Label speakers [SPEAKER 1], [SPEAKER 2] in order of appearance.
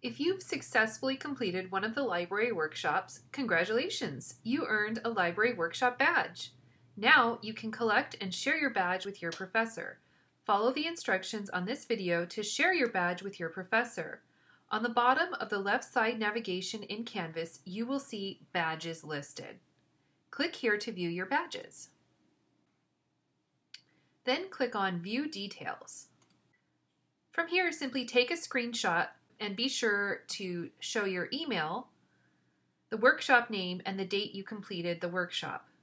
[SPEAKER 1] If you've successfully completed one of the library workshops, congratulations! You earned a library workshop badge. Now you can collect and share your badge with your professor. Follow the instructions on this video to share your badge with your professor. On the bottom of the left side navigation in Canvas, you will see Badges listed. Click here to view your badges. Then click on View Details. From here, simply take a screenshot and be sure to show your email, the workshop name, and the date you completed the workshop.